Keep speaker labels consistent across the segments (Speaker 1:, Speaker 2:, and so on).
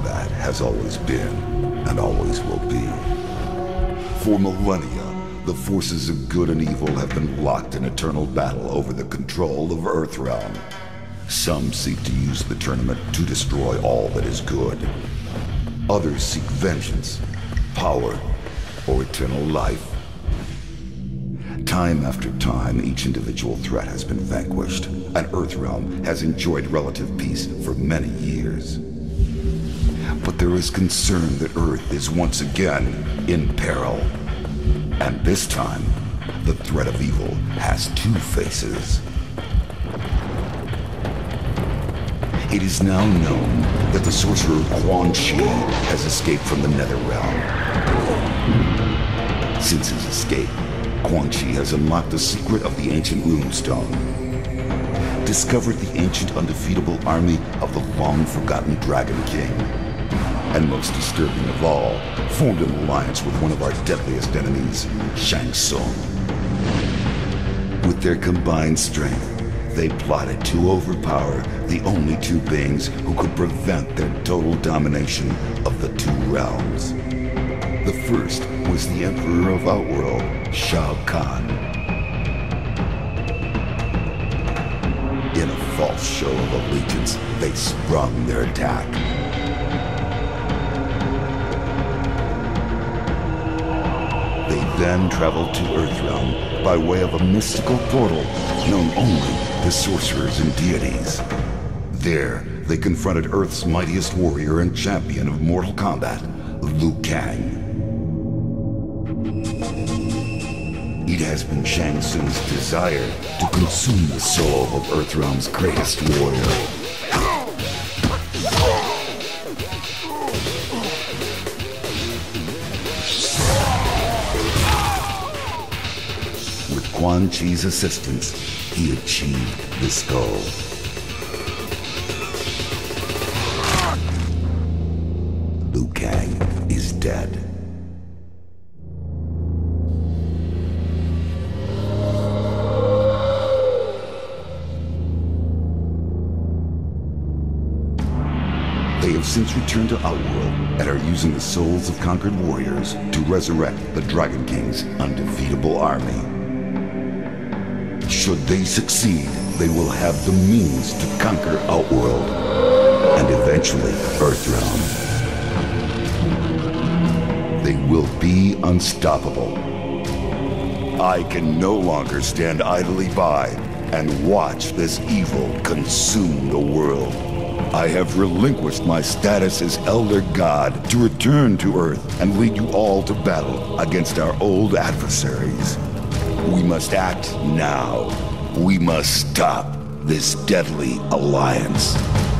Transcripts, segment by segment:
Speaker 1: combat has always been, and always will be. For millennia, the forces of good and evil have been locked in eternal battle over the control of Earthrealm. Some seek to use the tournament to destroy all that is good. Others seek vengeance, power, or eternal life. Time after time, each individual threat has been vanquished, and Earthrealm has enjoyed relative peace for many years. But there is concern that Earth is once again in peril. And this time, the threat of evil has two faces. It is now known that the sorcerer Quan Chi has escaped from the Netherrealm. Since his escape, Quan Chi has unlocked the secret of the ancient runestone, discovered the ancient undefeatable army of the long-forgotten Dragon King, and most disturbing of all, formed an alliance with one of our deadliest enemies, Shang Tsung. With their combined strength, they plotted to overpower the only two beings who could prevent their total domination of the two realms. The first was the Emperor of Outworld, Shao Kahn. In a false show of allegiance, they sprung their attack. They then traveled to Earthrealm by way of a mystical portal known only to sorcerers and deities. There, they confronted Earth's mightiest warrior and champion of Mortal Kombat, Liu Kang. It has been Shang Tsung's desire to consume the soul of Earthrealm's greatest warrior. With Quan Chi's assistance, he achieved this goal. Liu Kang is dead. They have since returned to Outworld and are using the souls of conquered warriors to resurrect the Dragon King's undefeatable army. Should they succeed, they will have the means to conquer Outworld and eventually Earthrealm. They will be unstoppable. I can no longer stand idly by and watch this evil consume the world. I have relinquished my status as Elder God to return to Earth and lead you all to battle against our old adversaries. We must act now. We must stop this deadly alliance.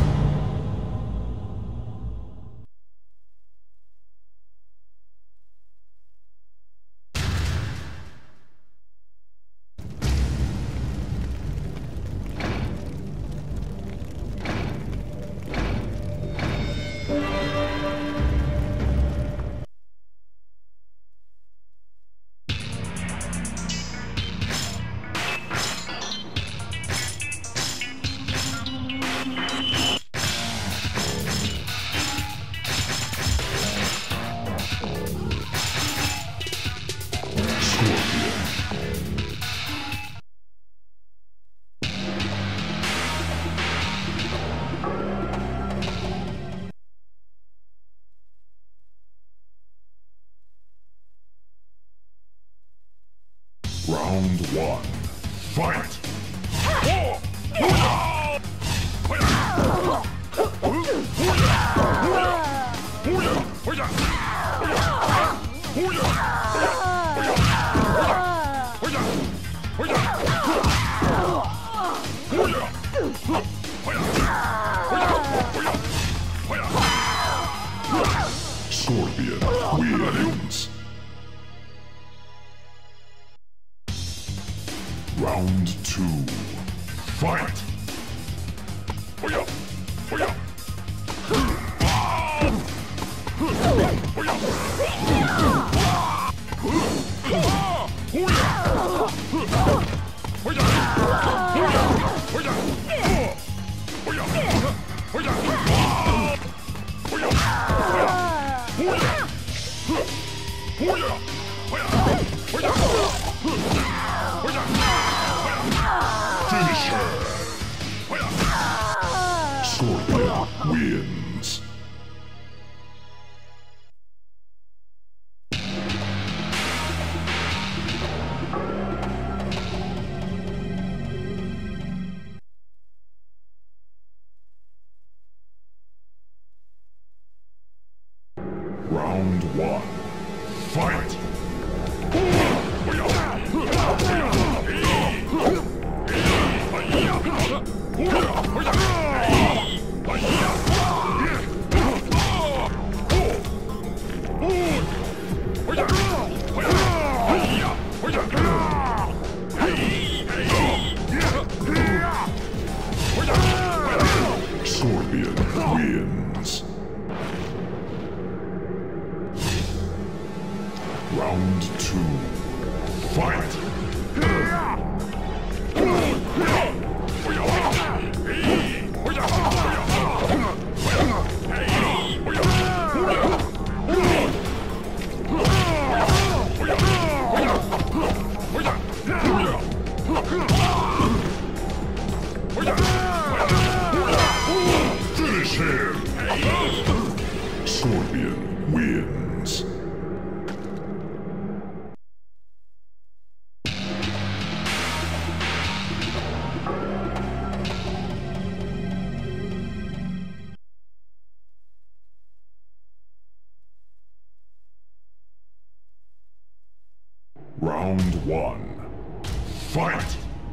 Speaker 2: Round one. Fight! Scorpion wins. Round two. Fight! Finish her! Scorpion wins. Round 1. Fight! Scorpion wins. Round 2. Fight! Finish him! Scorpion wins. Round 1. Fight!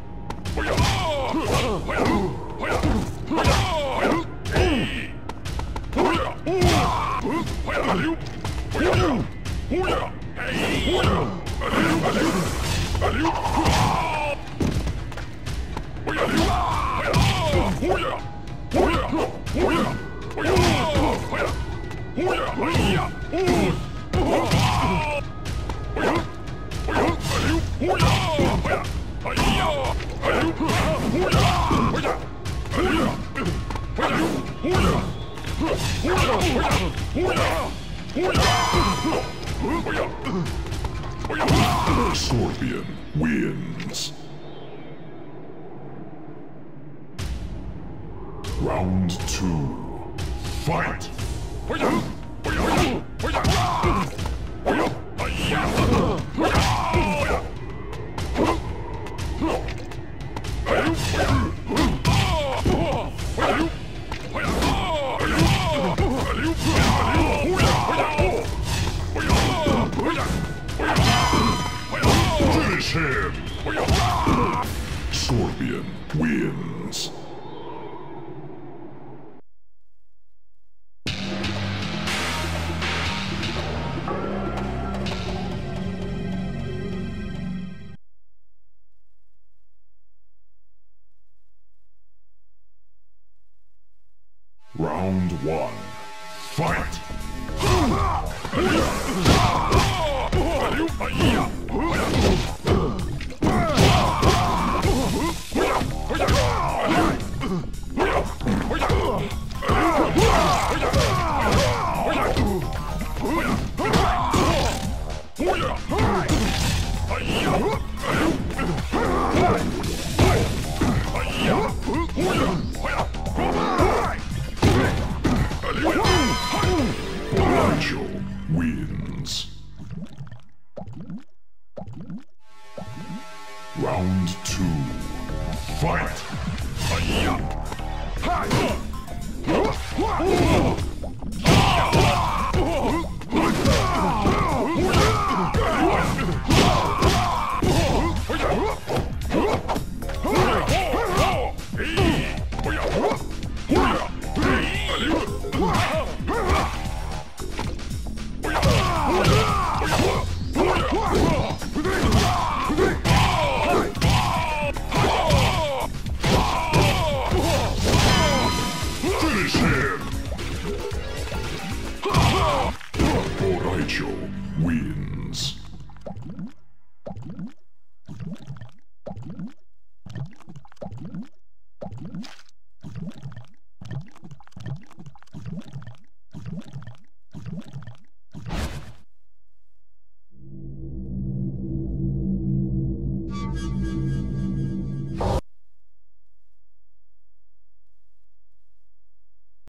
Speaker 2: Scorpion wins. Round 2. Fight! Finish him! Scorpion wins. Round 1. Fight! Nigel wins. Round 2. Fight!